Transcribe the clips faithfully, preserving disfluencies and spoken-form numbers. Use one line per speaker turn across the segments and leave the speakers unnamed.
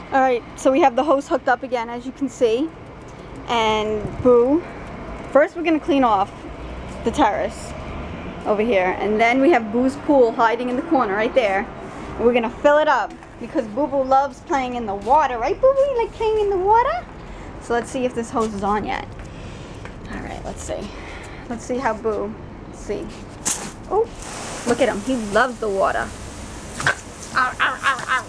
Alright, so we have the hose hooked up again, as you can see. And Boo. First we're going to clean off the terrace over here. And then we have Boo's pool hiding in the corner right there. And we're going to fill it up because Boo Boo loves playing in the water. Right, Boo Boo? You like playing in the water? So let's see if this hose is on yet. Alright, let's see. Let's see how Boo, let's see. Oh, look at him. He loves the water. Ow, ow, ow, ow.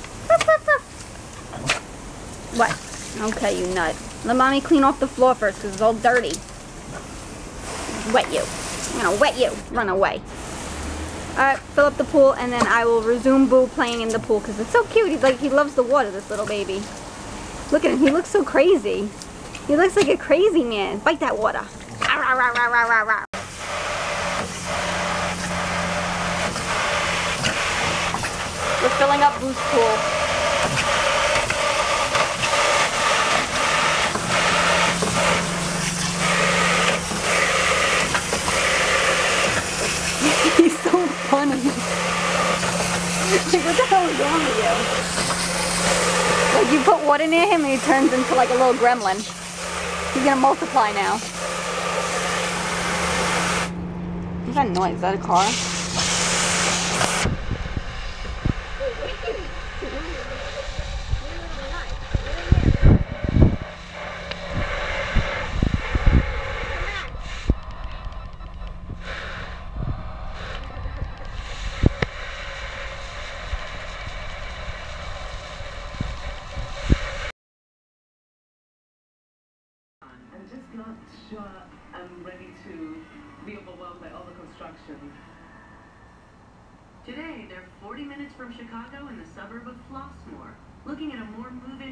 What? Okay, you nut. Let mommy clean off the floor first because it's all dirty. Wet you. I'm gonna wet you. Run away. Alright, fill up the pool and then I will resume Boo playing in the pool because it's so cute. He's like, he loves the water, this little baby. Look at him. He looks so crazy. He looks like a crazy man. Bite that water. We're filling up Boo's pool. He's so funny. Like, what the hell is wrong with you? Like, you put water near him and he turns into like a little gremlin. He's gonna multiply now. What's that noise? Is that a car?
I'm just not sure I'm ready to be overwhelmed by all the construction.
Today, they're forty minutes from Chicago in the suburb of Flossmoor, looking at a more move-in